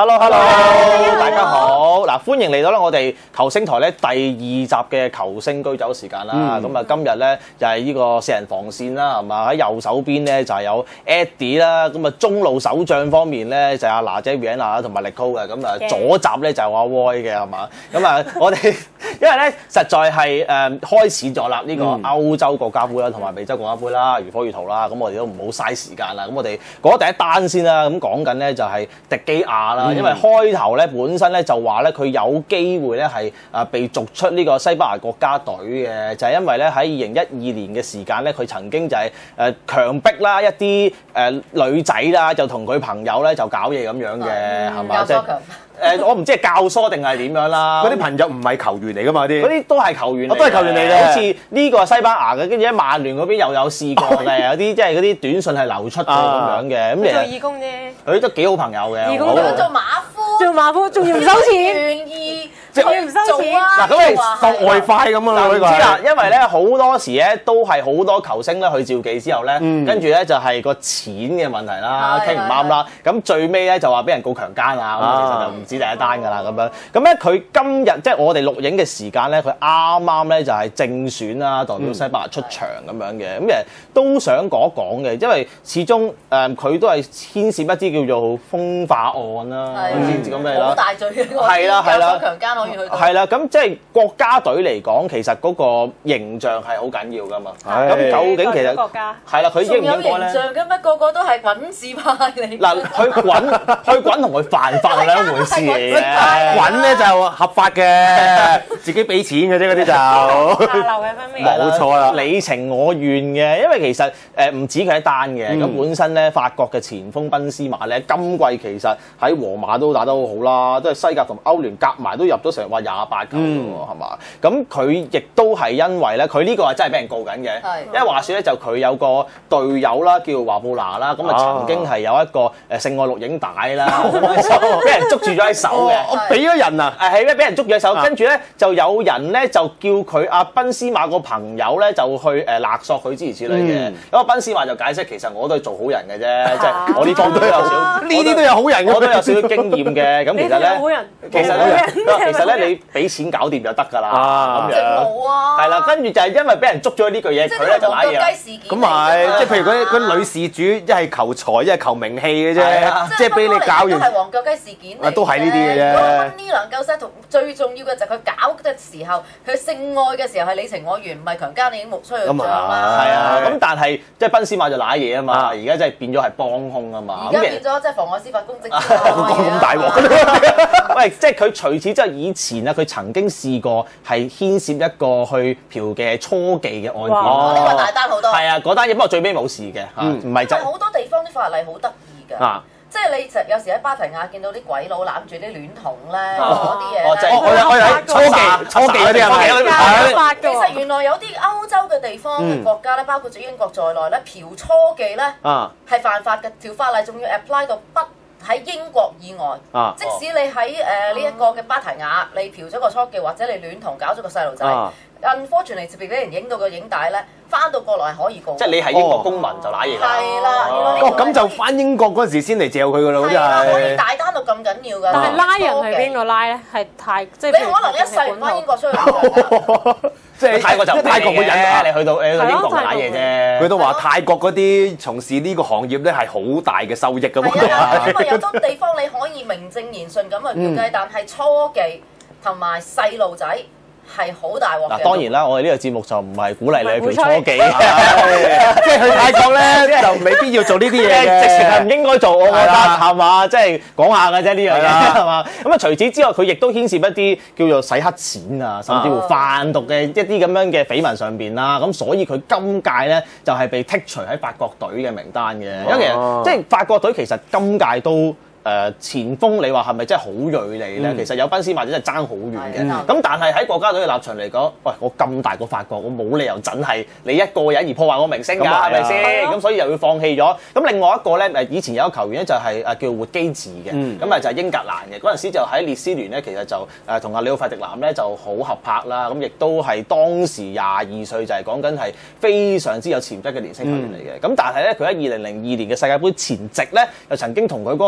Hello， 大家好。嗱，歡迎嚟到咧我哋球星台咧第2集嘅球星居酒時間啦。咁啊，今日咧就係呢個4人防線啦，係嘛？喺右手邊咧就係有 Eddie 啦。咁啊，中路守將方面咧就係阿娜姐 Vienna 啦，同埋力高嘅。咁啊，左閘咧就係阿 Roy 嘅，係嘛？咁啊，我哋因為咧實在係開始咗啦呢個歐洲國家杯啦，同埋美洲國家杯啦，如火如荼啦。咁我哋都唔好嘥時間啦。咁我哋講第一單先啦。咁講緊咧就係迪基亞啦。因為開頭咧本身咧就話咧佢有機會咧係被逐出呢個西班牙國家隊嘅，就係因為咧喺2012年嘅時間咧，佢曾經就係強迫啦一啲女仔啦，就同佢朋友咧就搞嘢咁樣嘅，係嘛？即係我唔知係教唆定係點樣啦。 嗰啲朋友唔係球員嚟㗎嘛？嗰啲都係球員嚟， 都係球員嚟嘅。 好似呢個西班牙嘅，跟住喺曼聯嗰邊又有試過嘅，有啲即係嗰啲短信係流出嘅咁樣嘅。咁做義工啫， 佢都幾好朋友嘅。 義工做馬夫仲要唔收錢，願意即係唔收錢。 嗱，咁係當外快咁啊！ 唔知啦，因為咧好多時咧都係好多球星咧去召妓之後咧，跟住咧就係個錢嘅問題啦，傾唔啱啦。咁最尾咧就話俾人告強姦啊，咁其實就唔止第一單㗎啦咁樣。咁咧佢今日即係我哋錄影嘅時間咧，佢啱啱咧就係正選啦，代表西班牙出場咁樣嘅。咁其實都想講一講嘅，因為始終佢都係牽涉一啲叫做風化案啦，咁咩啦？ 好大罪嘅， 係啦， 強姦可以去到。 係啦，咁即係國家隊嚟講，其實嗰個形象係好緊要㗎嘛。咁究竟其實係啦，佢應唔應該咧？ 仲有形象嘅咩？個個都係滾字派嚟。 嗱，去滾同佢犯法係兩回事嚟嘅。 滾咧就合法嘅，自己俾錢嘅啫，嗰啲就下流嘅分明。 冇錯啦， 你情我願嘅，因為其實唔止佢一單嘅。咁本身咧，法國嘅前鋒賓斯馬咧，今季其實喺皇馬都打得好好啦，都係西甲同歐聯夾埋都入咗成話28球嘅喎，係嘛？咁佢亦都係因為咧，佢呢個係真係俾人告緊嘅。因為話說咧，就佢有個隊友啦，叫華布拿啦，咁啊曾經係有一個性愛錄影帶啦，俾人捉住咗喺手嘅。 我俾咗人啊！ 係咩？俾人捉住喺手，跟住咧就有人咧就叫佢阿賓斯馬個朋友咧就去勒索佢諸如此類嘅。咁阿賓斯馬就解釋，其實我都係做好人嘅啫，即係我呢方都有少呢啲都有好人， 我都有少少經驗嘅。咁其實咧，其實咧，你俾錢搞掂就得㗎啦。咁樣係啦，跟住就係因為俾人捉咗呢句嘢，佢咧就揦嘢啦。 咁咪即係譬如嗰女事主一係求財，一係求名氣嘅啫，即係俾你搞完。 都係黃腳雞事件。 都係呢啲嘅啫。 呢能夠 set 同最重要嘅就係佢搞嘅時候，佢性愛嘅時候係你情我願，唔係強姦你已經冇出去做啦。 係啊，咁但係即係賓斯馬就揦嘢啊嘛，而家真係變咗係幫兇啊嘛。 而家變咗即係妨礙司法公正。 咁大鑊！喂，即係佢除此之後，以前啊，佢曾經試過係牽涉一個去嫖妓初妓嘅案件。 呢個大單好多。 係啊，嗰單嘢不過最尾冇事嘅嚇，唔係真。 好多地方啲法例好得意㗎。即係你有時喺巴提亞見到啲鬼佬攬住啲戀童咧，嗰啲嘢咧， 我喺初期嗰啲係咪？ 其實原來有啲歐洲嘅地方嘅國家咧，包括咗英國在內咧，嫖初妓咧係犯法嘅，條法例仲要 apply 到不喺英國以外。即使你喺呢一個嘅巴提亞，你嫖咗個初妓或者你戀童搞咗個細路仔。unfortunately 就俾人影到個影帶咧，翻到國內係可以告。即係你係英國公民就揦嘢啦。 係啦， 咁就翻英國嗰陣時先嚟嚼佢㗎啦，好似係。 可以大單到咁緊要㗎。 但係拉人係邊個拉咧？係泰即係。 你可能一世唔翻英國出去。 即係泰國就泰國嘅人，你去到英國揦嘢啫。 佢都話泰國嗰啲從事呢個行業咧係好大嘅收益㗎嘛。 因為有多地方你可以名正言順咁去叫雞，但係初妓同埋細路仔。係好大鑊嘅。 嗱，當然啦，我哋呢個節目就唔係鼓勵你去嫖初妓， 即係去泰國咧就未必要做呢啲嘢嘅， 直情係唔應該做，我覺得係嘛，即係講下嘅啫呢樣嘢係嘛。咁啊，除此之外，佢亦都牽涉一啲叫做洗黑錢啊，甚至乎販毒嘅一啲咁樣嘅緋聞上邊啦。咁所以佢今屆咧就係被剔除喺法國隊嘅名單嘅，因為其實即係法國隊其實今屆都。前鋒你話係咪真係好鋭利咧？其實有賓斯馬真係爭好遠嘅。咁但係喺國家隊嘅立場嚟講，喂，我咁大個法國，我冇理由真係你一個人而破壞我名聲㗎，係咪先？咁所以又要放棄咗。咁另外一個咧，以前有個球員咧就係叫活基治嘅，咁就係英格蘭嘅。嗰陣時就喺列斯聯咧，其實就同阿里奧費迪南咧就好合拍啦。咁亦都係當時22歲，就係講緊係非常之有潛質嘅年輕球員嚟嘅。咁但係咧，佢喺2002年嘅世界盃前夕咧，就曾經同佢嗰個隊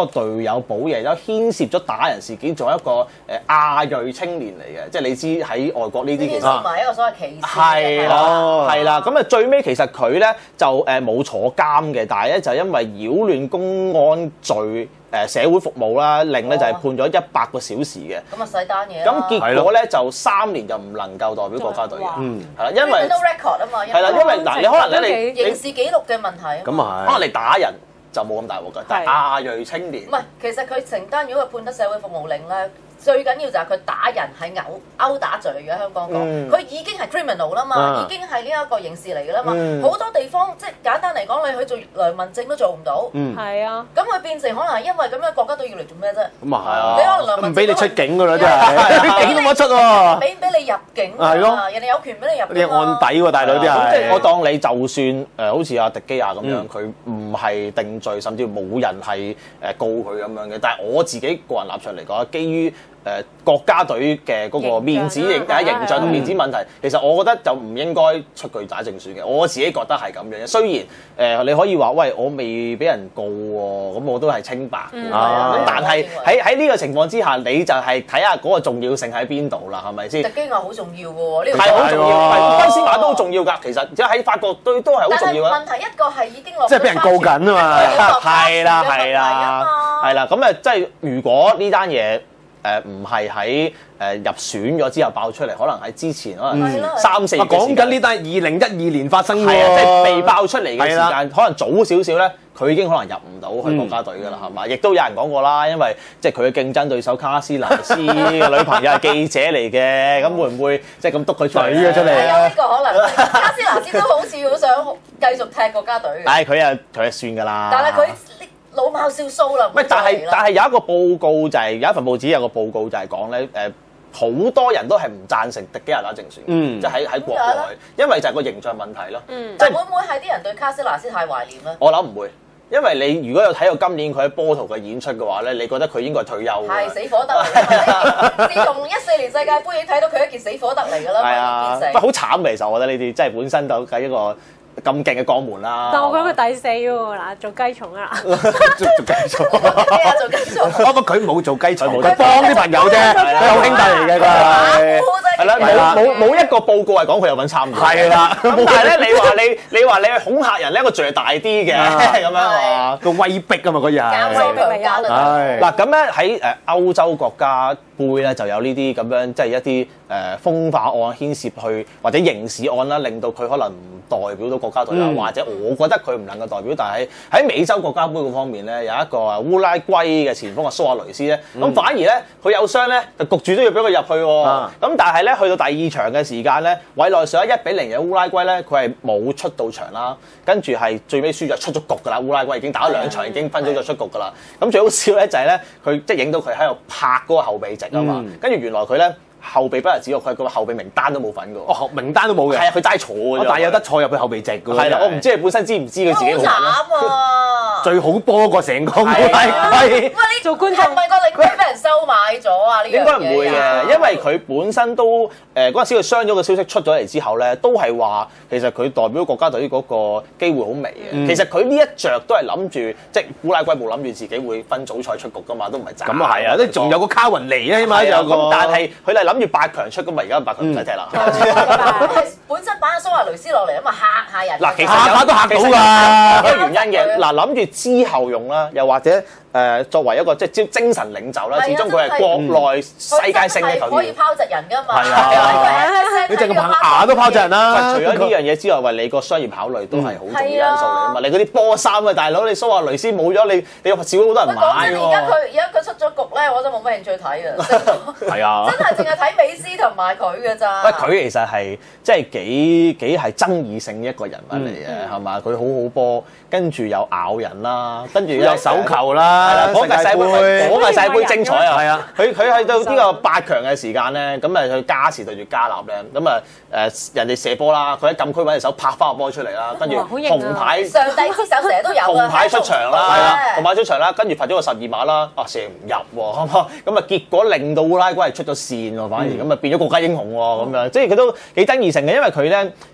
有寶爺，有牽涉咗打人事件，做一個亞裔青年嚟嘅，即係你知喺外國呢啲其實同埋一個所謂歧視係啦，咁啊最尾其實佢咧就冇坐監嘅，但係咧就因為擾亂公安罪。社會服務啦，令咧就係判咗100個小時嘅。 咁啊細單嘢。 咁結果咧就3年就唔能夠代表國家隊嘅。係啦，因為都 record 啊嘛。 係啦，因為嗱，你可能咧你刑事記錄嘅問題。 咁啊可能你打人就冇咁大鑊㗎，但係亞裔青年。 唔係，其實佢承擔如果佢判得社會服務令咧。最緊要就係佢打人係毆打罪嚟嘅，香港講，佢已經係 criminal 啦嘛，已經係呢一個刑事嚟嘅啦嘛。好多地方即係簡單嚟講，你去做良民證都做唔到。 係啊。咁佢變成可能係因為咁樣國家隊要嚟做咩啫？ 咁啊係啊。 你可能良民證唔俾你出境㗎啦，真係境都冇得出喎。 俾你入境係咯， 人哋有權俾你入境。 你案底喎，大佬啲係。 即係我當你就算好似阿迪基亞咁樣，佢唔係定罪，甚至冇人係告佢咁樣嘅。但係我自己個人立場嚟講，基於國家隊嘅嗰個面子形象同面子問題，其實我覺得就唔應該出具假證書嘅。我自己覺得係咁樣嘅。雖然你可以話喂，我未俾人告喎，咁我都係清白嘅。咁但係喺呢個情況之下，你就係睇下嗰個重要性喺邊度啦，係咪先？ 迪基亞好重要嘅喎，呢個係好重要，賓斯馬都好重要㗎。其實即係喺法國隊都係好重要嘅。 問題一個係已經落， 即係俾人告緊啊嘛。 係啦，咁即係如果呢單嘢。唔係喺入選咗之後爆出嚟，可能喺之前可能3-4月。 講緊呢單2012年發生嘅， 係啊，即係被爆出嚟嘅時間，可能早少少咧，佢已經可能入唔到去國家隊㗎啦，係嘛？亦都有人講過啦，因為即係佢嘅競爭對手卡斯拿斯嘅女朋友係記者嚟嘅，咁會唔會即係咁督佢嘴咗出嚟？ 係有呢個可能，卡斯拿斯都好似好想繼續踢國家隊嘅。 唉，佢就算㗎啦。 但係佢老貌少蘇啦。 喂，但係有一個報告就係有一份報紙有個報告就係講咧好多人都係唔贊成迪基亞打正選，即係喺國內，因為就係個形象問題咯。 即係會唔會係啲人對卡斯拿斯太懷念咧？ 我諗唔會，因為你如果有睇到今年佢喺波圖嘅演出嘅話咧，你覺得佢應該退休㗎。係死火得嚟，自從14年世界盃已經睇到佢一件死火得嚟㗎啦。 係啊，不過好慘嘅，其實我覺得呢啲即係本身就係一個。咁勁嘅鋼門啦！ 但我覺得佢抵死喎，嗱做雞蟲啊！ 做雞蟲， 做雞蟲。 不過佢冇做雞蟲，佢幫啲朋友啫，佢好兄弟嚟嘅佢。 係啦，冇一個報告係講佢有份參與。 係啦， 咁但係咧，你話你去恐嚇人咧，個罪係大啲嘅咁樣話， 個威逼啊嘛嗰人。 嗱咁咧喺歐洲國家杯咧就有呢啲咁樣，即係一啲風化案牽涉去或者刑事案啦，令到佢可能唔代表到國家隊啦，或者我覺得佢唔能夠代表。但係喺美洲國家杯嗰方面咧，有一個烏拉圭嘅前鋒蘇亞雷斯咧，咁反而咧佢有傷咧，就焗住都要俾佢入去喎。咁但係咧去到第二場嘅時間咧，委內瑞拉1-0嘅烏拉圭咧，佢係冇出到場啦，跟住係最尾輸咗出咗局㗎啦。烏拉圭已經打咗2場，已經分組咗出局㗎啦。咁最好笑咧就係咧，佢即係影到佢喺度拍嗰個後備席啊嘛，跟住原來佢咧。後備不日子喎，佢個後備名單都冇份㗎喎。 哦，名單都冇嘅。 係啊，佢齋坐㗎啫。 但係有得坐入去後備席㗎。 係啦，我唔知佢本身知唔知佢自己好慘啊！ 最好波過成個烏拉圭。 喂，你做觀眾係咪個領隊俾人收買咗啊？呢樣嘢應該唔會嘅，因為佢本身都嗰陣時佢傷咗嘅消息出咗嚟之後咧，都係話其實佢代表國家隊嗰個機會好微嘅。其實佢呢一著都係諗住，即係烏拉圭冇諗住自己會分組賽出局㗎嘛，都唔係渣。 咁啊係啊，都仲有個卡雲尼啊，起碼有個。 咁但係佢係諗住8強出㗎嘛，而家8強唔使踢啦。 本身擺阿蘇亞雷斯落嚟啊嘛，嚇下人。 嗱，其實下都嚇到㗎。 有原因嘅。嗱，諗住之後用啦，又或者作為一個即係精神領袖啦，始終佢係國內世界性嘅球員， 可以拋擲人㗎嘛。 係啊，你淨係憑牙都拋擲人啦。 除咗呢樣嘢之外，為你個商業考慮都係好重要因素嚟㗎嘛。你嗰啲波衫啊，大佬，你蘇亞雷斯冇咗，你少好多人買喎。 而家佢出咗局咧，我真冇乜興趣睇啊。 係啊， 真係淨係睇美斯同埋佢㗎咋。 喂，佢其實係即係幾係爭議性一個人物嚟嘅，係嘛？佢好好波，跟住又咬人啦，跟住又手球啦。係啦， 嗰屆世盃精彩啊！ 係啊， 佢去到呢個8強嘅時間咧，咁啊佢加時對住加納咧，咁啊人哋射波啦，佢喺禁區揾隻手拍翻個波出嚟啦，跟住紅牌， 上帝之手成日都有紅牌出場啦，係啦，紅牌出場啦，跟住罰咗個12碼啦，射唔入喎，咁啊結果令到烏拉圭係出咗線喎，反而咁啊變咗國家英雄喎，咁樣即係佢都幾爭議性嘅，因為佢咧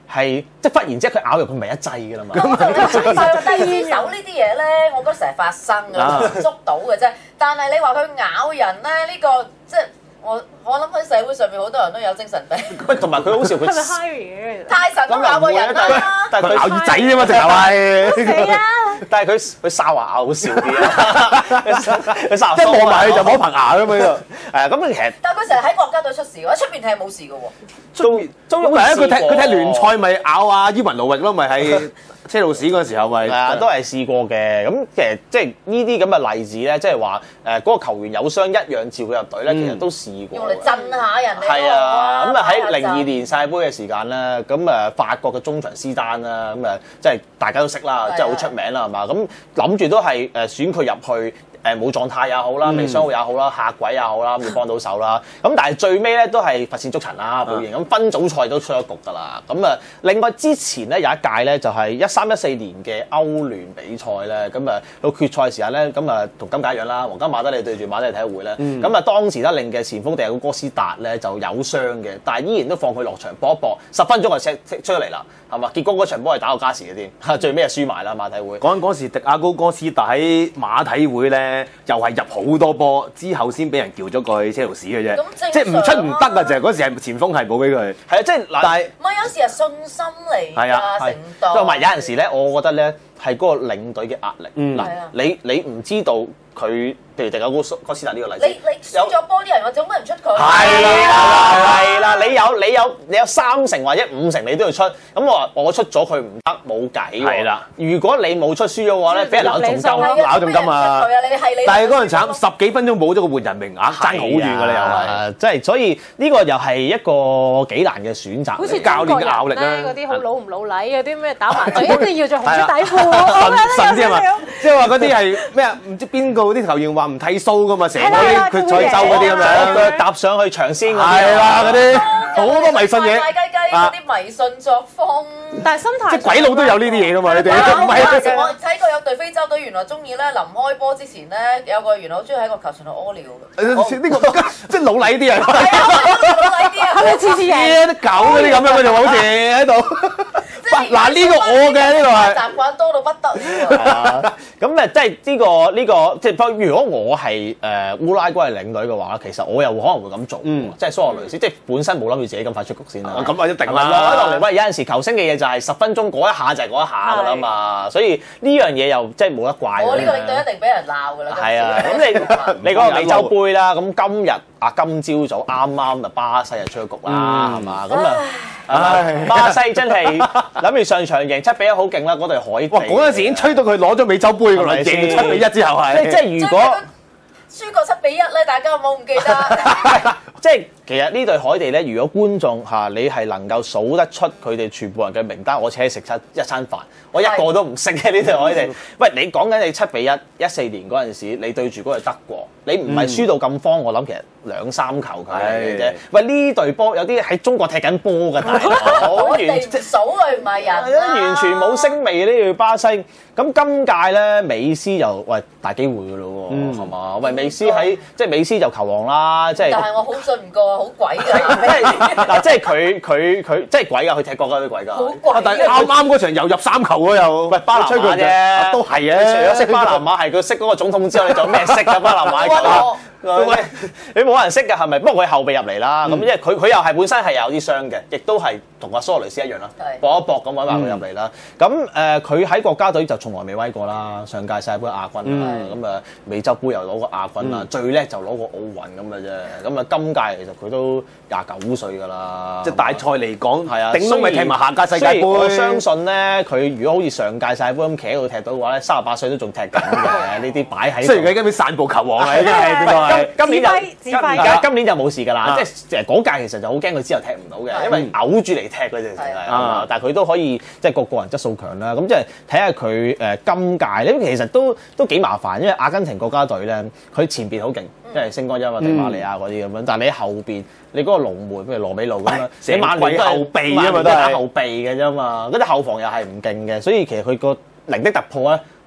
係即係忽然之間佢咬入去咪一劑㗎啦嘛。 但係啲手呢啲嘢咧，我覺得成日發生㗎，捉到嘅啫。但係你話佢咬人咧，呢個即係我諗喺社會上面好多人都有精神病。 喂，同埋佢好笑，佢係咪 Harry 嘅？ 泰神都咬過人啦， 但係佢咬耳仔啫嘛，直頭係。 死啊！ 但係佢哨牙咬好笑啲啊！佢哨牙即係望埋佢就摸棚牙咁樣。 咁其實但係佢成日喺國家隊出事喎，喺出邊係冇事嘅喎。 都唔係啊！佢踢聯賽咪咬阿伊雲奴域咯，咪係車路士嗰陣時候咪都係試過嘅。咁其實即係呢啲咁嘅例子咧，即係話嗰個球員有傷一樣召佢入隊咧，其實都試過。 用嚟震下人哋。 係啊，咁喺02年世界盃嘅時間咧，咁法國嘅中場斯丹啦，咁即係大家都識啦，即係好出名啦，係嘛？咁諗住都係選佢入去。冇狀態也好啦，未傷好也好啦，嚇鬼也好啦，咁要幫到手啦。咁但係最尾咧都係罰線捉塵啦表現。咁分組賽都出咗局㗎啦。咁另外之前咧有一屆咧就係13-14年嘅歐聯比賽咧，咁到決賽時間咧，咁同今屆一樣啦，皇家馬德里對住馬德里體育會咧。咁當時得令嘅前鋒迪亞哥斯達咧就有傷嘅，但係依然都放佢落場搏一搏，10分鐘就出咗嚟啦，係嘛？結果嗰場波係打到加時嘅添，最尾係輸埋啦馬體會。 講緊嗰時迪亞高哥斯達喺馬體會咧。又係入好多波，之後先俾人叫咗過去車路士嘅啫，即係唔出唔得啊！就係嗰時係前鋒係冇俾佢。 係啊，即係但係唔係有時係信心嚟㗎，程度。 同埋有陣時咧，我覺得咧係嗰個領隊嘅壓力。嗱，你唔知道佢。譬如迪亞哥斯達呢個例子， 你輸咗波啲人，我做乜唔出佢？ 係啦，你有30%或者50%你都要出，咁我出咗佢唔得，冇計喎。係啦，如果你冇出輸咗嘅話咧，俾人攞重金， 攞重金啊！但係嗰陣慘10幾分鐘冇咗個換人名額，爭好遠㗎你又係， 即係所以呢個又係一個幾難嘅選擇。 好似教練嘅壓力啦， 嗰啲好老唔老禮，嗰啲咩打麻雀一定要着紅色底褲， 神知係嘛？即係話嗰啲係咩啊？唔知邊個啲球員話唔剃鬚噶嘛，成嗰啲佢賽周嗰啲咁樣， 腳搭上去長先嗰啲， 係啦嗰啲好多迷信嘢， 賣雞嗰啲迷信作風， 但係心態即係鬼佬都有呢啲嘢噶嘛，你哋唔係。 我睇過有隊非洲隊原來中意咧，臨開波之前咧有個原來好中意喺個球場度屙尿嘅。 呢個即係老禮啲人， 係啊，老禮啲啊， 係咪黐線嘅？ 啲狗嗰啲咁樣嘅就好似喺度。嗱呢個我嘅呢個係習慣多到不得了。 咁即係呢個即係如果我係烏拉圭領隊嘅話，其實我又可能會咁做，即係蘇亞雷斯，即係本身冇諗住自己咁快出局先啦。 咁啊一定啦， 攞落嚟喂，有陣時球星嘅嘢就係10分鐘嗰一下就係嗰一下㗎啦嘛，所以呢樣嘢又即係冇得怪。 我呢個領隊一定俾人鬧㗎啦。係啊， 咁你嗰個美洲杯啦，咁今日今朝早啱啱啊巴西就出咗局啦，係嘛？咁巴西真係諗住上場贏7-1好勁啦，嗰隊海地。 哇！嗰陣時已經吹到佢攞咗美洲杯㗎啦，贏7-1之後係。 即係如果輸過7-1咧，大家有冇唔記得？ 即係其實呢隊海地咧，如果觀眾你係能夠數得出佢哋全部人嘅名單，我請你食一餐飯，我一個都唔識嘅呢隊海地。喂，你講緊你7-1 14年嗰陣時，你對住嗰隊德國，你唔係輸到咁慌，我諗其實2-3球佢嘅啫。喂，呢隊波有啲喺中國踢緊波嘅大佬， 我哋唔數佢唔係人， 完全冇聲味呢隊巴西。咁今屆咧，美斯又大機會㗎咯喎，係嘛？喂，美斯即係美斯就球王啦，即係。 但係我好信唔過，好鬼㗎。 嗱，即係佢即係鬼㗎，佢踢國家都鬼㗎。 好鬼！ 但係啱啱嗰場又入3球喎，又喂巴拿馬啫， 都係啊！ 除咗識巴拿馬係佢識嗰個總統之後，你仲有咩識㗎？巴拿馬球你冇人識㗎係咪？不過佢後備入嚟啦，咁因為佢又係本身係有啲傷嘅，亦都係同阿蘇亞雷斯一樣啦，搏一搏咁揾埋佢入嚟啦。咁佢喺國家隊就從來未威過啦，上屆世界盃亞軍啦，咁美洲杯又攞過亞軍啦，最叻就攞過奧運咁嘅啫。咁今屆其實佢都29歲㗎啦， 即係大賽嚟講係啊， 頂多咪踢埋下屆世界盃。 我相信咧，佢如果好似上屆世界盃咁企喺度踢到嘅話咧，38歲都仲踢緊嘅。呢啲擺喺。 雖然佢已經俾散步球王啦，已經係邊個係？ 今年就冇事㗎啦，即係嗰屆其實就好驚佢之後踢唔到嘅，因為嘔住嚟踢嗰隻成係，但係佢都可以即係個人質素強啦。咁即係睇下佢今屆，因為其實都幾麻煩，因為阿根廷國家隊咧，佢前邊好勁，即係星光恩啊、迪馬利亞嗰啲咁樣，但係你後邊你嗰個龍門，譬如羅美路咁樣，你曼聯後備啊嘛，都係打後備嘅啫嘛，嗰啲後防又係唔勁嘅，所以其實佢個零的突破咧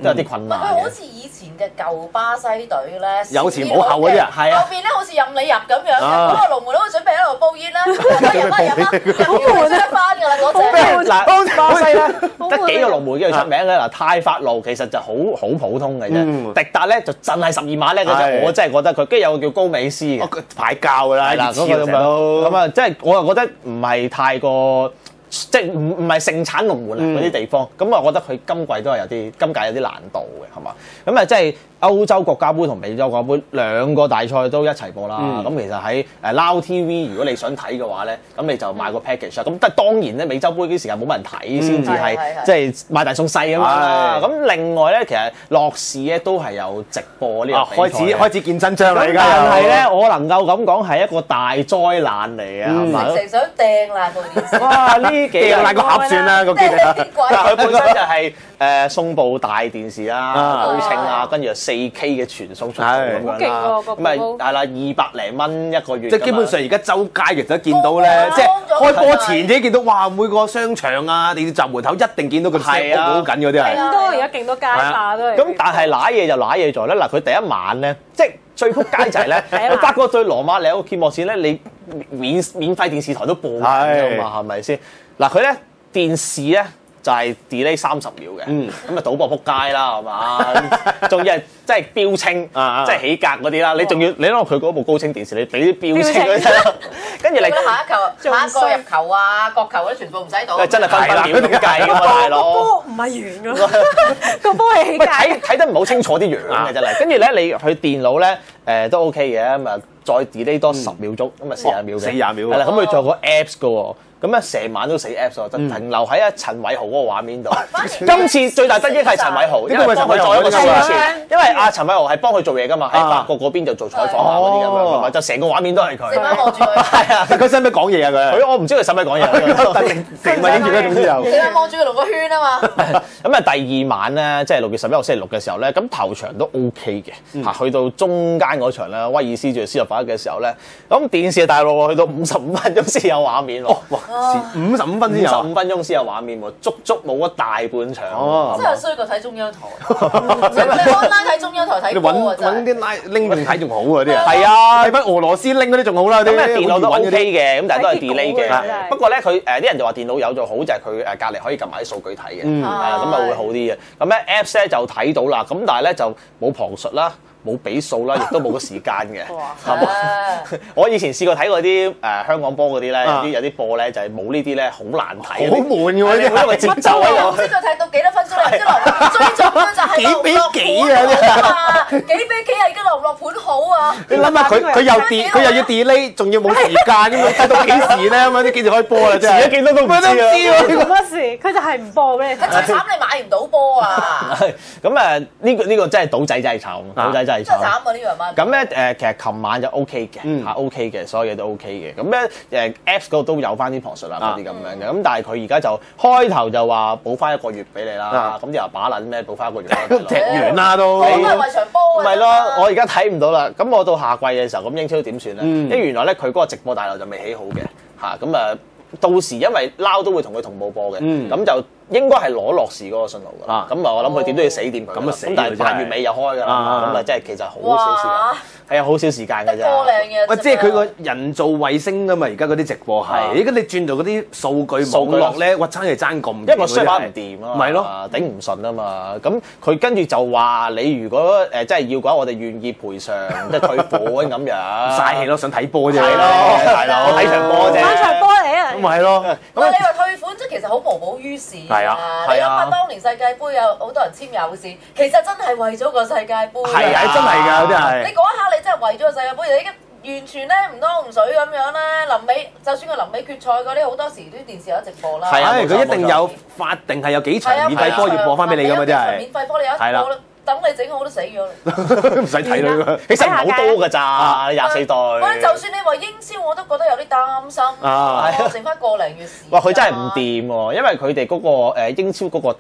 都有啲困難。 佢好似以前嘅舊巴西隊咧， 有前冇後嗰啲啊， 係啊， 後邊咧好似任你入咁樣嘅，嗰個龍門佬準備喺度煲煙啦，入啊，好悶得翻㗎啦嗰隻。 嗱，巴西咧得幾個龍門叫佢出名嘅嗱，泰法路其實就好普通嘅啫，迪達咧就真係12碼叻嘅啫，我真係覺得佢，跟住有個叫高美斯嘅， 牌教㗎啦， 嗱嗰個咁啊，即係我又覺得唔係太過。即係唔係盛產龍門嗰啲地方，咁我覺得佢今季都係今屆有啲難度嘅，係嘛？咁啊，即係歐洲國家杯同美洲國家杯兩個大賽都一齊播啦。咁其實喺Now TV 如果你想睇嘅話咧，咁你就買個 package 啦。咁但係當然咧，美洲杯嗰啲時間冇乜人睇，先至係即係買大送細咁樣啦。咁另外咧，其實樂視咧都係有直播呢個比賽。開始見真章啦！而家但係咧，我能夠咁講係一個大災難嚟嘅，係嘛？ 成想掟啦部電視。 哇！呢幾日拉個盒算啦，個機器。 嗱，佢本身就係送部大電視啦、高清啊，跟住就4K 嘅傳送速度咁樣啦。咁啊係啦，200零蚊一個月。 即係基本上而家周街其實都見到咧，即係開波前自己見到，哇！每個商場啊、地鐵站門口一定見到佢 set 好緊嗰啲係。 勁多而家勁多街霸都係。 咁但係揦嘢就揦嘢在咧，嗱佢第一晚咧，即係最撲街就係咧，你發覺對羅馬尼亞揭幕戰咧，你免費電視台都播緊㗎嘛，係咪先？嗱佢咧電視咧就係 delay 30秒嘅，咁啊賭博撲街啦，係嘛？仲要係即係標清，即係起格嗰啲啦。你仲要你攞佢嗰部高清電視，你俾啲標清嗰啲，跟住你下一個入球啊、角球嗰啲全部唔使賭。 真係分秒咁計㗎嘛，大佬。 個波唔係圓㗎，個波係起格。 睇得唔好清楚啲樣嘅真係。跟住咧，你去電腦咧都 OK 嘅，咁啊再 delay 多10秒鐘，咁啊40秒嘅。 40秒。 係啦，咁佢仲有個 Apps 㗎喎。咁咧成晚都死 Apps 喎，就停留喺陳偉豪嗰個畫面度。今次最大得益係陳偉豪，因為幫佢做一個宣傳。因為阿陳偉豪係幫佢做嘢㗎嘛，喺法國嗰邊就做採訪啊嗰啲咁樣，咪就成個畫面都係佢。成晚望住佢。係啊， 佢使唔使講嘢啊佢？ 我唔知佢使唔使講嘢。 成晚影住佢總之就。 成晚望住佢龍個圈啊嘛。 咁啊第二晚咧，即係6月11號星期六嘅時候咧，咁頭場都 OK 嘅嚇，去到中間嗰場咧，威爾斯對斯洛伐克嘅時候咧，咁電視大陸去到55分鐘先有畫面喎。 55分先有 ，55分鐘先有畫面喎，足冇咗大半場。 真係衰過睇中央台，你 online 睇中央台睇波啊！ 揾啲拎仲睇仲好啊啲啊， 係啊， 睇翻俄羅斯拎嗰啲仲好啦，啲電腦都 OK 嘅，咁但係都係 delay 嘅。不過咧，佢啲人就話電腦有做好，就係佢隔離可以撳埋啲數據睇嘅，咁啊會好啲嘅。咁咧 Apps 咧就睇到啦，咁但係咧就冇旁述啦。冇比數啦，亦都冇個時間嘅，係嘛？我以前試過睇過啲香港波嗰啲咧，有啲波咧就係冇呢啲咧，好難睇， 好悶嘅喎，因為節奏喺度。 唔知佢睇到幾多分鐘嚟，即係追逐咧就係幾比幾啊？ 幾比幾啊？已經落唔落盤好啊？ 你諗下佢又要 delay， 仲要冇時間咁樣，睇到幾時咧咁樣啲幾時開波啊？真係幾多都唔知啊！ 冇乜事，佢就係唔播俾你睇。 最慘你買唔到波啊！ 咁呢個真係賭仔真係慘，賭仔真係慘啊！呢樣乜？ 咁咧其實琴晚就 OK 嘅嚇 OK 嘅，所有嘢都 OK 嘅。咁咧Apps 嗰度都有翻啲旁述啊嗰啲咁樣嘅。咁但係佢而家就開頭就話補翻1個月俾你啦。咁又把撚咩補翻1個月？ 踢完啦都。 都係為場波。 咪咯，我而家睇唔到啦。咁我到夏季嘅時候，咁英超點算咧？因為原來咧佢嗰個直播大樓就未起好嘅嚇。咁啊，到時因為 Now 都會同佢同步播嘅，咁就。應該係攞樂視嗰個信號㗎，咁啊我諗佢點都要死掂佢，咁但係8月尾又開㗎啦，咁啊即係其實好少時間，係啊好少時間㗎啫。 喂，即係佢個人造衛星㗎嘛，而家嗰啲直播係，而家你轉到嗰啲數據網絡咧，哇真係爭咁， 因為個衰把唔掂啊， 咪咯， 頂唔順啊嘛，咁佢跟住就話你如果真係要嘅話，我哋願意賠償即係退款咁樣， 嘥氣咯，想睇波啫， 係咯，大佬睇場波啫， 睇場波嚟啊， 咁咪係咯。 喂，你話退款即係其實好無補於事。係啊，你諗下當年世界盃有好多人簽有線，其實真係為咗個世界盃。 係啊，真係㗎，真係。 你嗰一刻你真係為咗個世界盃，你已經完全咧唔湯唔水咁樣咧。臨尾就算佢臨尾決賽嗰啲，好多時啲電視有得直播啦。 係啊，佢一定有法定係有幾場免費波要播翻俾你㗎嘛，真係。 免費波你有得播啦。等你整好都死咗啦， 唔使睇啦， 其實唔好多㗎咋，24隊。 喂，就算你話英超，我都覺得有啲擔心。剩翻個零月時。 哇！佢真係唔掂喎，因為佢哋嗰個英超嗰個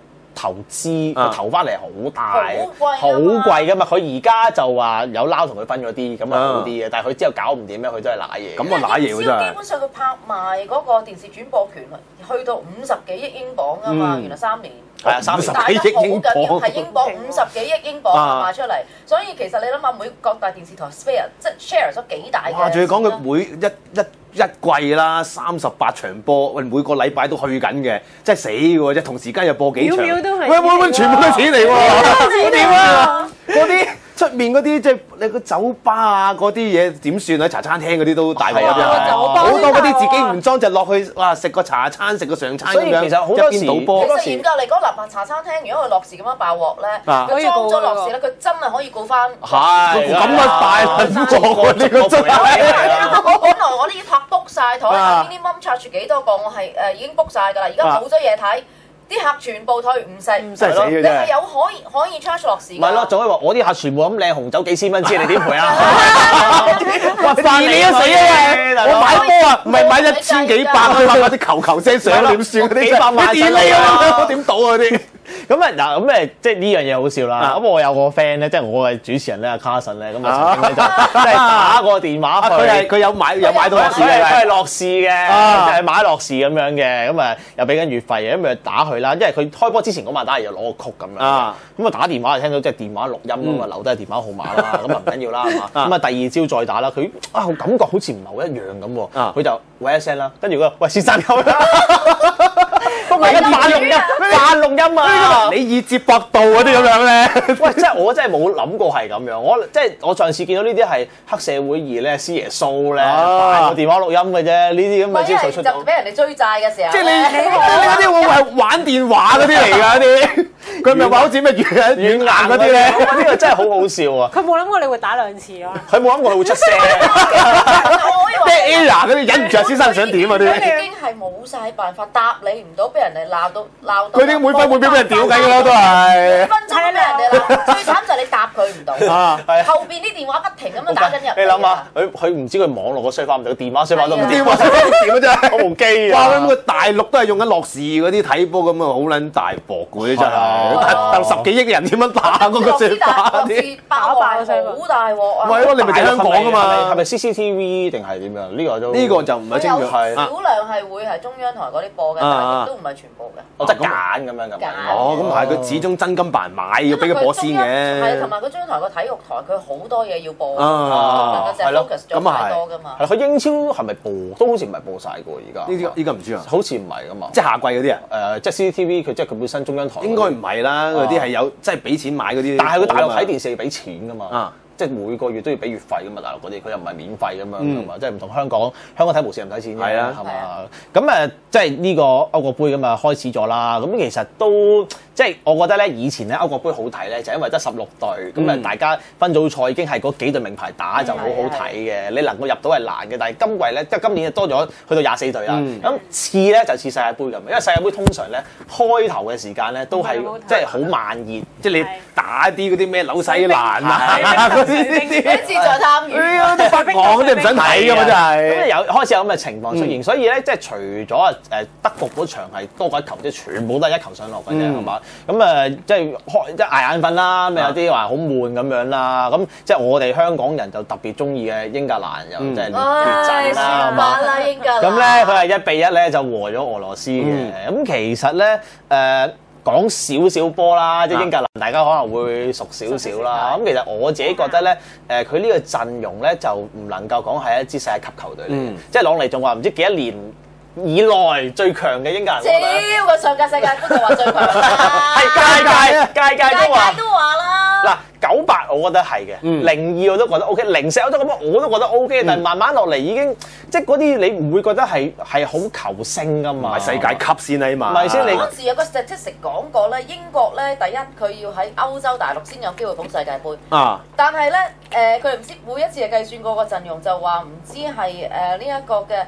投資，佢投翻嚟好大， 好貴㗎嘛。佢而家就話有撈同佢分咗啲，咁啊好啲嘅。但係佢之後搞唔掂咧，佢都係揦嘢。 咁啊揦嘢喎真係。 基本上佢拍賣嗰個電視轉播權去到50幾億英鎊啊嘛，原來3年。 係啊，30 幾億英鎊， 係英鎊50幾億英鎊賣出嚟，所以其實你諗下，每各大電視台 spare 即係 share 咗幾大嘅。 哇！仲要講佢每一季啦，38場播，喂每個禮拜都去緊嘅，真係死嘅喎！即係同時間又播幾場， 秒秒都係喂，全部都係錢嚟喎！點啊？嗰啲出面嗰啲即係你個酒吧啊嗰啲嘢點算啊？茶餐廳嗰啲都大鑊㗎，好多嗰啲自己唔裝就落去哇食個茶餐食個上餐咁樣， 其實好多時其實嚴格嚟講，嗱茶餐廳如果佢樂事咁樣爆鑊咧，佢裝咗樂事咧，佢真係可以告翻。 係咁啊大撚鑊呢個真係。 本來我呢一拍 book 晒台，邊啲 mum charge 幾多個，我係已經 book 晒㗎啦，而家冇咗嘢睇。啲客全部退唔食， 真係死嘅你係有可以 charge 落市㗎。 唔係咯，仲可以話我啲客全部咁靚紅酒幾千蚊先，你點賠啊？ 哇！飯你都死啊！我買波啊，唔係買1000幾百，買啲球聲上點算嗰啲？ 幾百萬點你啊？我點賭啊啲？ 咁啊嗱，咁誒即係呢樣嘢好笑啦。咁我有個 friend 咧，即係我嘅主持人咧，阿 Carson 咧，咁啊曾經咧就即係打個電話去， 佢有買到樂視嘅，佢係樂視嘅，就係買樂視咁樣嘅，咁啊又俾緊月費嘅，咁咪打佢啦。因為佢開波之前嗰晚打嚟又攞個曲咁樣，咁啊打電話就聽到即係電話錄音咁啊，留低電話號碼啦，咁啊唔緊要啦，係嘛？咁啊第二朝再打啦，佢感覺好似唔係好一樣咁喎，佢就喂一聲啦，跟住佢話喂先生咁啦。都係一扮錄音啊！ 你以接駁道嗰啲咁樣咧？ 喂，真係我真係冇諗過係咁樣。我上次見到呢啲係黑社會2咧，師爺蘇咧扮個電話錄音嘅啫。呢啲咁嘅招數出到， 就俾人哋追債嘅時候。 即係你嗰啲會唔會係玩電話嗰啲嚟㗎？啲佢咪話好似咩軟硬嗰啲咧？ 呢個真係好好笑啊！ 佢冇諗過你會打2次咯。 佢冇諗過佢會出聲。 即係 Air 嗰啲忍唔住先生想點啊？啲已經係冇晒辦法答你唔到，俾人哋鬧到。 佢啲每分每秒俾人屌緊㗎啦，都係。 分鐘都俾人哋鬧，最慘就係你答佢唔到。後邊啲電話不停咁樣打緊入。 你諗下，佢唔知佢網絡個衰翻唔到，電話衰翻都唔知。 電話衰翻點啊真係！ 我部機啊！ 哇！咁個大陸都係用緊樂視嗰啲睇波咁啊，好撚大鑊嘅真係。但10幾億人點樣打嗰個衰法啲？ 爆壞好大鑊啊！ 唔係咯，你咪喺香港㗎嘛？ 係咪 CCTV 定係點樣？呢個就唔係清楚。 係少量係會係中央台嗰啲播嘅，但係亦都唔係全部嘅。 我即係揀咁樣咁。 哦，咁係佢始終真金白銀買，要俾佢播先嘅。 係同埋佢中央台個體育台，佢好多嘢要播， 係咯，咁啊係多㗎嘛。 係佢英超係咪播？都好似唔係播晒㗎而家。 依家唔知啊。 好似唔係㗎嘛。 即係夏季嗰啲啊？ 即係 CCTV，佢即係佢本身中央台。 應該唔係啦，嗰啲係有即係俾錢買嗰啲。 但係佢大陸睇電視要俾錢㗎嘛。即係每個月都要俾月費㗎嘛，大陸嗰啲佢又唔係免費咁樣㗎嘛，即係唔同香港睇無線唔使錢嘅，係啊，係嘛？咁即係呢個歐國杯咁啊開始咗啦。咁其實都即係我覺得咧，以前咧歐國杯好睇咧，就因為得16隊，咁啊大家分組賽已經係嗰幾隊名牌打就好好睇嘅。你能夠入到係難嘅，但係今季咧即係今年就多咗去到24隊啦。咁次咧就似世界盃咁，因為世界盃通常咧開頭嘅時間咧都係即係好慢熱，即係你打啲嗰啲咩紐西蘭啊。 一次再參與， 北港嗰啲唔想睇㗎嘛，真係。 咁有開始有咁嘅情況出現，所以咧即係除咗德國嗰場係多過1球，即係全部都係1球上落嘅啫，係嘛？咁即係捱眼瞓啦，咁有啲話好悶咁樣啦。咁即係我哋香港人就特別中意嘅英格蘭又即係列陣啦，係嘛？咁咧佢係1-1咧就和咗俄羅斯嘅。咁其實咧講少少波啦，即係英格蘭，大家可能會熟少少啦。咁其實我自己覺得咧，佢呢個陣容咧就唔能夠講係一支世界級球隊嚟嘅。即係朗尼仲話唔知幾多年以來最強嘅英格蘭。 超過上屆世界盃就話最強啦， 係屆都話啦。 嗱98我覺得係嘅，02我都覺得 OK， 04我都咁我都覺得 OK，但係慢慢落嚟已經即係嗰啲你唔會覺得係好球星㗎嘛？ 唔係世界級先啦嘛。 唔係先你嗰時有個 statistic 講過咧，英國咧第一佢要喺歐洲大陸先有機會捧世界盃。但係咧佢唔知每一次係計算過個陣容，就話唔知係呢一個嘅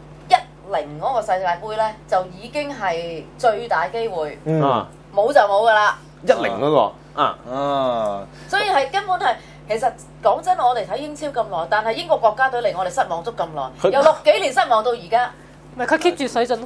10嗰個世界盃咧，就已經係最大機會。冇就冇㗎啦。 10嗰個。 所以係根本係，其實講真，我哋睇英超咁耐，但係英國國家隊令我哋失望足咁耐，由60幾年失望到而家。 咪佢 keep 住水準咯。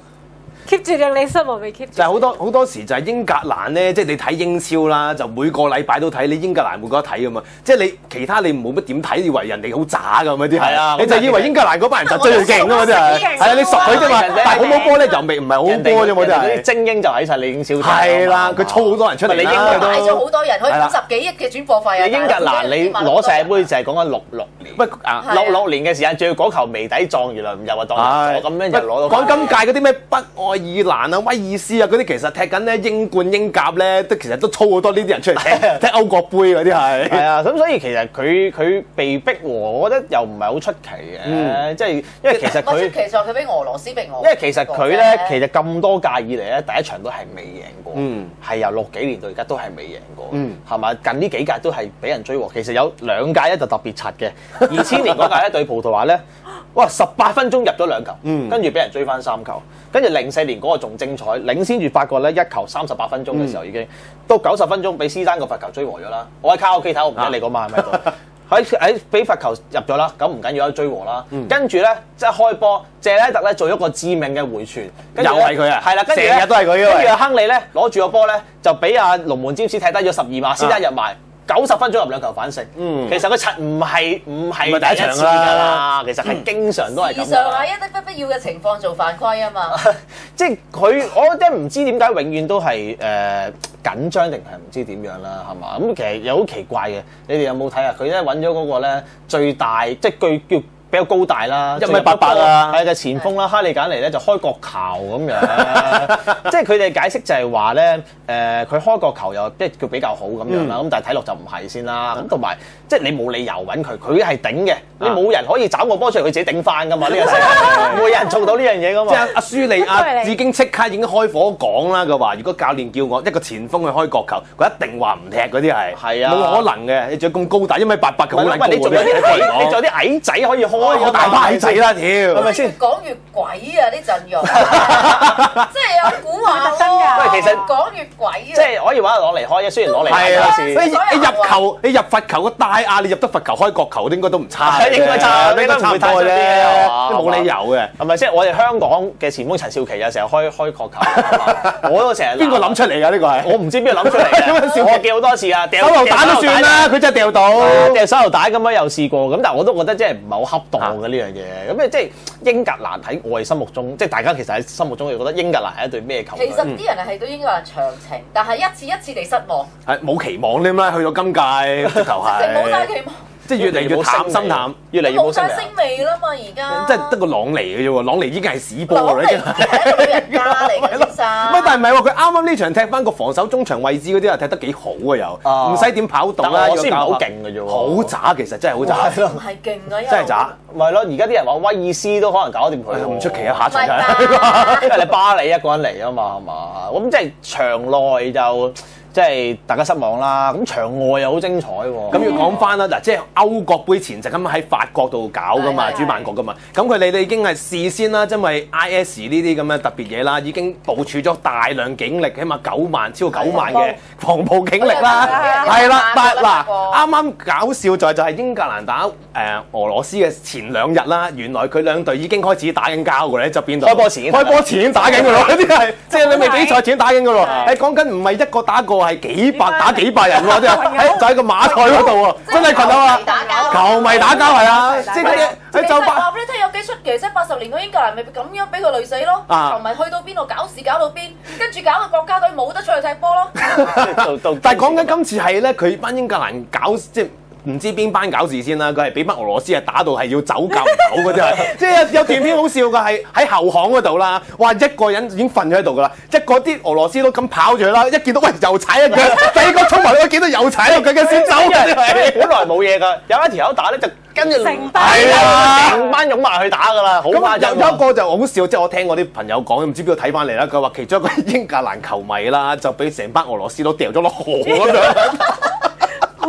keep 住令你失望未 keep 住？ 就係好多時就係英格蘭咧，即係你睇英超啦，就每個禮拜都睇，你英格蘭每個都睇噶嘛。即係你其他你冇乜點睇，以為人哋好渣咁嗰啲係啊，你就以為英格蘭嗰班人就最勁啊嘛，真係係啊，你熟佢啫嘛。但係好冇波咧就未唔係好波啫嘛，真係。 啲精英就喺晒你英超。 係啦，佢操好多人出嚟啦。 你英格蘭買咗好多人，可以50幾億嘅轉播費啊！ 你英格蘭你攞世界盃就係講緊66年， 喂啊 66年嘅時間，仲要嗰球微底狀元又話當入咗，咁樣就攞到。 講今屆嗰啲咩北愛爾蘭啊、威爾斯啊嗰啲，其實踢緊咧英冠、英甲咧，其實都操好多呢啲人出嚟踢歐國杯嗰啲係。係啊，咁所以其實佢被逼和，我覺得又唔係好出奇嘅，即係因為其實佢其實佢俾俄羅斯逼我。 因為其實佢咧，其實咁多屆以嚟咧，第一場都係未贏過，係由60幾年到而家都係未贏過，係嘛？近呢幾屆都係俾人追和。其實有2屆咧就特別柒嘅，2000年嗰屆咧對葡萄牙咧，哇18分鐘入咗2球，跟住俾人追翻3球，跟住04年嗰個仲精彩，領先住法國咧1球38分鐘嘅時候已經，到90分鐘俾斯丹個罰球追和咗啦。我喺卡拉 OK 睇，我唔知你嗰晚係咪喺度。喺俾罰球入咗啦，咁唔緊要啦，追和啦。跟住咧，即係開波，謝拉特咧做一個致命嘅回傳， 又係佢啊！ 係啦，跟住成日都係佢。 跟住阿亨利咧攞住個波咧，就俾阿龍門詹士踢低咗12碼，斯丹入埋。90分鐘入2球反勝，其實佢唔係第一次㗎啦，其實係經常都係咁。 以上係一啲不必要嘅情況做犯規啊嘛。 即係佢，我真係唔知點解永遠都係緊張定係唔知點樣啦，係嘛？咁其實又好奇怪嘅，你哋有冇睇啊？佢咧揾咗嗰個咧最大，即係佢叫比較高大啦，1.88米啊，係嘅前鋒啦，哈利簡尼咧就開角球咁樣，即係佢哋解釋就係話咧，佢開角球又即係叫比較好咁樣啦，咁但係睇落就唔係先啦，咁同埋即係你冇理由揾佢，佢係頂嘅，你冇人可以找個波出嚟，佢自己頂翻噶嘛，呢個世界冇人做到呢樣嘢噶嘛。 即係阿舒利亞已經即刻已經開火講啦，佢話如果教練叫我一個前鋒去開角球，佢一定話唔踢嗰啲係， 係啊， 冇可能嘅，你仲咁高大，1.88米佢好撚高你仲有啲矮仔可以開。 我大把矮仔啦，屌！ 係咪先？越講越鬼啊！啲陣容，即係有估話喎。 喂，其實講越鬼啊！ 即係可以話攞嚟開嘅，雖然攞嚟係啊， 開你入球，你入罰球個大亞，你入得罰球開角球，應該都唔差。 應該差，應該唔會太多啫， 都冇理由嘅。 係咪先？我哋香港嘅前鋒陳少琪又成日開角球，我都成日。 邊個諗出嚟㗎？呢個係我唔知邊個諗出嚟嘅。我記好多次啊，掉手榴彈都算啦，佢真係掉到。 掉手榴彈咁樣又試過，咁但係我都覺得即係唔係好恰當嘅呢樣嘢。咁即係英格蘭喺我哋心目中，即係大家其實喺心目中，又覺得英格蘭係一隊咩球隊？ 其實啲人係對英格蘭長情，但係一次地失望。 係冇期望添啦，去到今屆直頭係。 冇晒期望。 即係越嚟越淡心淡， 越嚟越冇晒聲味啦嘛！而家即係得個朗尼嘅啫喎，朗尼已經係屎波啦， 已經係一個老人家嚟嘅先生。 乜但係唔係喎？佢啱啱呢場踢翻個防守中場位置嗰啲啊，踢得幾好啊又，唔使點跑動啦， 又先唔係好勁嘅啫喎， 好渣其實真係好渣， 唔係勁啊， 真係渣， 咪咯！而家啲人話威爾斯都可能搞掂佢， 唔出奇啊！下場就因為你巴里一個人嚟啊嘛，係嘛？咁即係場內就。即係大家失望啦，咁場外又好精彩喎。 咁要講翻啦，嗱，即係歐國杯前夕咁喺法國度搞噶嘛，主辦國噶嘛。咁佢哋已經係事先啦，因為 IS 呢啲咁嘅特別嘢啦，已經部署咗大量警力，起碼超過9萬嘅防暴警力啦。係啦，但係嗱，啱啱搞笑就係英格蘭打俄羅斯嘅前2日啦，原來佢兩隊已經開始打緊交嘅咧，就變到開波前已經打緊嘅咯，嗰啲係即係你未比賽前打緊嘅咯。係講緊唔係一個打一個。係幾百人喎，啲人就喺個馬賽嗰度喎，真係群啊嘛！球迷打交係啊，即係嗰啲喺酒吧。 話俾你聽有幾出奇啫！80年嗰英格蘭咪咁樣俾佢累死咯，球迷去到邊度搞事搞到邊，跟住搞到國家隊冇得出去踢波咯。 但係講緊今次係咧，佢班英格蘭搞即係。唔知邊班搞事先啦，佢係俾班俄羅斯係打到係要走夾唔到嗰啲係，即係有段片好笑㗎，係喺後巷嗰度啦，哇一個人已經瞓咗喺度㗎啦，即係嗰啲俄羅斯都咁跑住啦，一見到喂又踩一腳，第二個衝埋去見到又踩一腳嘅先走嘅， 本來冇嘢㗎，有一條友打咧就跟住成班擁埋去打㗎啦，好誇張。 有一個就好笑，即係我聽我啲朋友講，唔知邊度睇翻嚟啦，佢話其中一個英格蘭球迷啦，就俾成班俄羅斯都掉咗落河咁樣。 好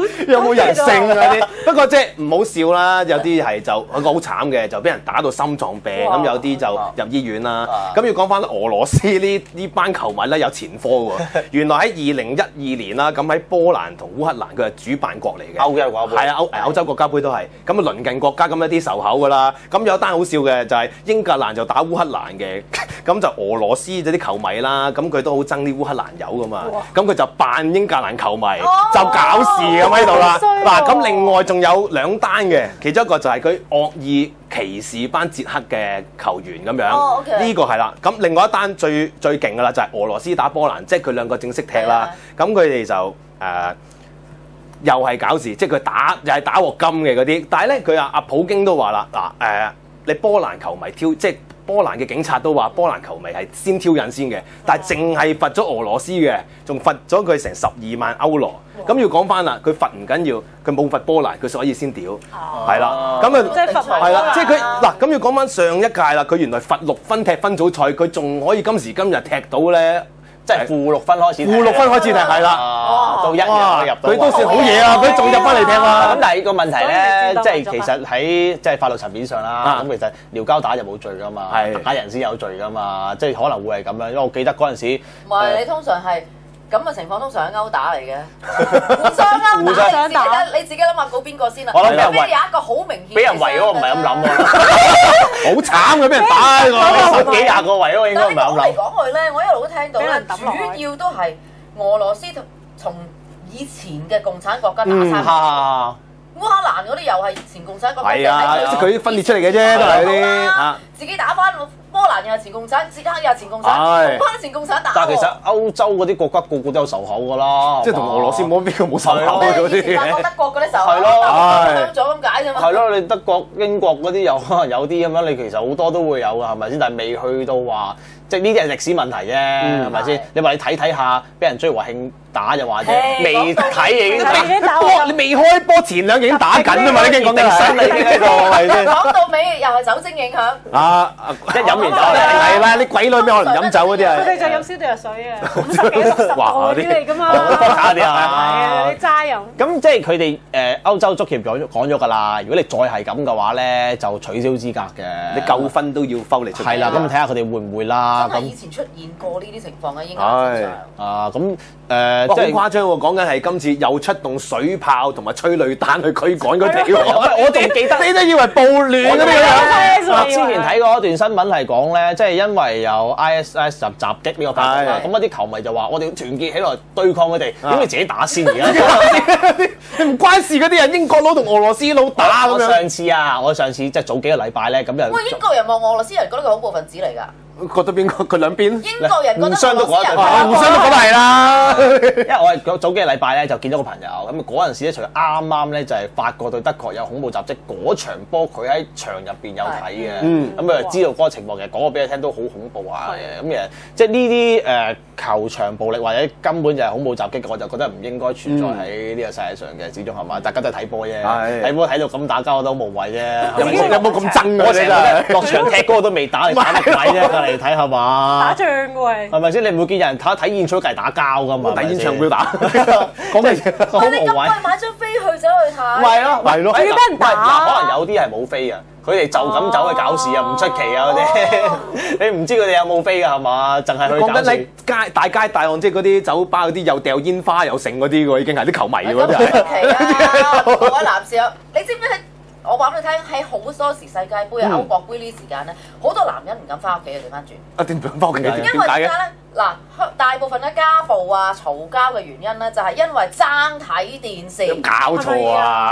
有冇人性嗰啲？不過即係唔好笑啦，有啲係就佢個好慘嘅，就俾人打到心臟病，咁有啲就入醫院啦。咁要講翻俄羅斯呢班球迷咧有前科喎。原來喺2012年啦，咁喺波蘭同烏克蘭佢係主辦國嚟嘅。 歐洲國家杯。 係啊，歐洲國家杯都係。咁啊鄰近國家咁一啲仇口㗎啦。咁有單好笑嘅就係英格蘭就打烏克蘭嘅，咁就俄羅斯嗰啲球迷啦，咁佢都好憎啲烏克蘭友㗎嘛。咁佢就扮英格蘭球迷，就搞事咁喺度啦。嗱，咁另外仲有2單嘅，其中一個就係佢惡意歧視班捷克嘅球員咁樣。呢個係啦。咁另外一單最勁㗎啦，就係俄羅斯打波蘭，即係佢兩個正式踢啦。咁佢哋就又係搞事，即係佢又係打鑊金嘅嗰啲。但係咧，佢阿普京都話啦，你波蘭球迷即係波蘭嘅警察都話波蘭球迷係先挑釁先嘅，但係淨係罰咗俄羅斯嘅，仲罰咗佢成12萬歐羅。咁要講翻啦，佢罰唔緊要，佢冇罰波蘭，佢所以先屌，係啦。咁啊， 即係罰埋係啦，即係佢嗱咁要講翻上一屆啦，佢原來罰6分踢分組賽，佢仲可以今時今日踢到咧。 即係負6分開始， 負6分開始踢係啦， 到1日可以入到。 佢都算好嘢啊！佢仲入翻嚟踢啊！ 咁但係個問題咧，即係其實喺即係法律層面上啦，咁其實撩交打就冇罪噶嘛，打人先有罪噶嘛，即係可能會係咁樣。因為我記得嗰陣時， 唔係你通常係。咁嘅情況通常係毆打嚟嘅，互相毆打。你自己諗下告邊個先啦？ 我諗俾人有一個好明顯， 俾人圍嗰個唔係咁諗喎， 好慘嘅俾人打喎 ，10幾20個圍嗰個應該唔係咁諗。 講嚟講去咧，我一路都聽到咧，主要都係俄羅斯同以前嘅共產國家打晒。烏克蘭嗰啲又係以前共產國家， 係啊，即係佢分裂出嚟嘅啫，都係嗰啲自己打翻波蘭又係前共產，捷克又係前共產，同翻前共產打。 但係其實歐洲嗰啲國家個個都有仇口㗎啦， 即係同俄羅斯冇邊個冇仇口嗰啲。 法國、德國嗰啲仇口， 係咯， 咗咁解啫嘛。 係咯，你德國、英國嗰啲又可能有啲咁樣，你其實好多都會有㗎，係咪先？但係未去到話，即係呢啲係歷史問題啫，係咪先？你話你睇下，俾人追華慶打就話啫，未睇已經打。 你未開波前2已經打緊啊嘛！你已經講定身啦，已經喺度係先。 講到尾又係酒精影響。 一飲完酒係啦，啲鬼女咩可能飲酒嗰啲啊？ 佢哋就飲消毒藥水啊，50幾60度嗰啲嚟㗎嘛。 啲係啊，啲齋飲。 咁即係佢哋歐洲足協講咗㗎啦。如果你再係咁嘅話咧，就取消資格嘅。 你夠分都要摟嚟出。 係啦，咁睇下佢哋會唔會啦。 咁以前出現過呢啲情況嘅英格蘭上。 咁好誇張喎！講緊係今次又出動水炮同埋催淚彈去驅趕嗰條， 我仲記得你都以為暴亂嗰啲樣。 之前睇過一段新聞係講咧，即係因為有 ISIS 襲擊呢個發生啦，咁一啲球迷就話：我哋要團結起來對抗佢哋，點你自己打先而家？ 唔關事嗰啲人，英國佬同俄羅斯佬打咁樣。我上次即係早幾個禮拜咧，咁就喂英國人望俄羅斯人覺得佢恐怖分子嚟㗎。 覺得邊個？佢兩邊？ 英國人覺得互相都覺得互相都覺得係啦。 因為我係早幾個禮拜咧就見咗個朋友，咁嗰陣時咧除咗啱啱咧就係法國對德國有恐怖襲擊嗰場波，佢喺場入邊有睇嘅，咁佢就知道嗰個情況。其實講個俾佢聽都好恐怖啊嘅，咁其實即係呢啲球場暴力或者根本就係恐怖襲擊，我就覺得唔應該存在喺呢個世界上嘅，始終係嘛？大家都係睇波啫，睇波睇到咁打交都無謂啫。 有冇咁憎啊？ 我成日落場踢嗰個都未打，你打乜鬼啫？嚟睇係嘛？ 打仗嘅喎， 係咪先？你唔會見人睇演唱會計打交噶嘛？ 睇演唱會打， 講咩嘢？好無謂。 你咁貴買張飛去走去睇？ 係咯，係咯。 仲要俾人打。 可能有啲係冇飛啊，佢哋就咁走去搞事啊，唔出奇啊嗰啲。你唔知佢哋有冇飛㗎係嘛？淨係去搞事。講緊你大街大巷，即係嗰啲酒吧嗰啲又掉煙花又剩嗰啲喎，已經係啲球迷喎，真係。 出奇啊！各位男士，你知唔知？我話俾你聽，喺好多時世界盃啊、歐國杯呢啲時間咧，好多男人唔敢翻屋企嘅，調翻轉。 點翻屋企？ 因為點解咧？嗱，大部分嘅家暴啊、嘈交嘅原因咧，就係因為爭睇電視。 有搞錯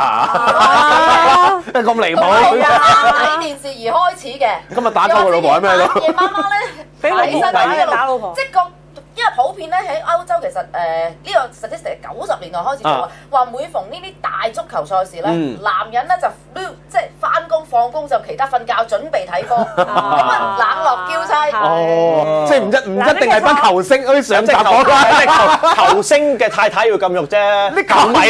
啊！咁離譜。 爭睇電視而開始嘅。 今日打鳩個老婆喺咩度？ 夜媽媽咧， 俾老婆打老婆。 即係因為普遍咧喺歐洲其實呢個 statistic 90年代開始做啊，話每逢呢啲大足球賽事咧，男人咧就即係翻工放工就其他瞓覺準備睇波，咁啊冷落嬌妻。 哦，即係唔一定係班球星嗰啲上集講啦， 球星嘅太太要禁肉啫， 啲球迷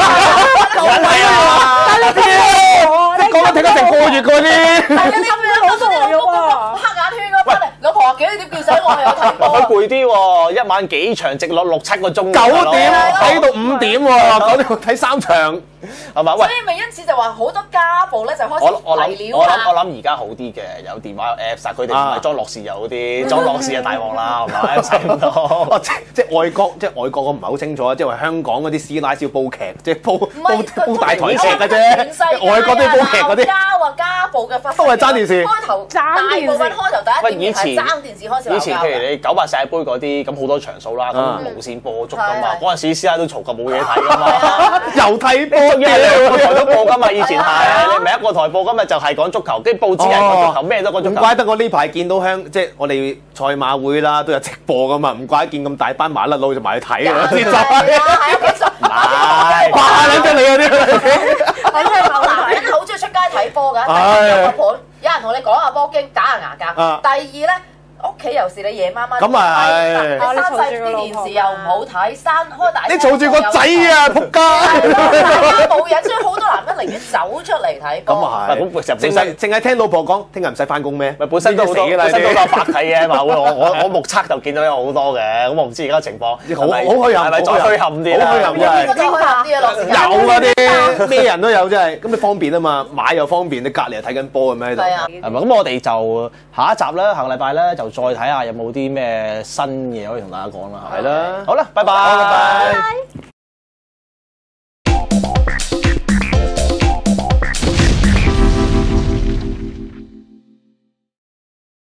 但係你講得停咗成個月嗰啲， 係啊，你咁樣好多啲老公黑眼圈嗰翻嚟。 老婆幾點叫醒我係有睇波？ 佢攰啲喎，一晚幾場直落6-7個鐘。 9點睇到5點喎，講到睇3場係嘛？喂， 所以咪因此就話好多家暴咧就開始嚟料我諗而家好啲嘅，有電話有 Apps， 但佢哋唔係裝樂視就好啲，裝樂視就大鑊啦，係咪？使唔到。 即係外國我唔係好清楚啊，即係話香港嗰啲師奶先煲劇，即係煲大台劇嘅啫。外國都要煲劇嗰啲。 家暴嘅發生都係爭電視。 開頭大部分開頭第一點係爭電視開始鬧交。 以前譬如你98世界盃嗰啲，咁好多場數啦，咁無線播足㗎嘛。嗰陣時師奶都嘈過冇嘢睇㗎嘛。 又睇波嘅，兩個台都播㗎嘛。以前係你唔係一個台播，今日就係講足球，跟住報紙係講足球，咩都講足球。唔怪得我呢排見到即係我哋賽馬會啦，都有直播㗎嘛。唔怪得見咁大班麻甩佬就埋去睇啊！先就係係哇！撚得你嗰啲， 男人好中意出街睇波㗎。有人同你講下波經，打下牙鉸。第二咧。屋企又是你夜媽媽， 咁啊係，閂晒啲電視又唔好睇，開大。 你嘈住個仔啊！仆街！ 冇人，所以好多男人寧願走出嚟睇波。 咁啊係，淨係聽老婆講，聽日唔使翻工咩？ 咪本身都好多，本身都有白睇嘅嘛。我目測就見到有好多嘅，咁我唔知而家情況。 好虛冚， 係咪再虛冚啲？ 好虛冚真係。有嗰啲咩人都有真係，咁你方便啊嘛，買又方便，你隔離又睇緊波咁喺度。 係咪？咁我哋就下一集啦，下個禮拜咧就再睇下有冇啲咩新嘢可以同大家講啦。 係啦， 好啦，拜拜。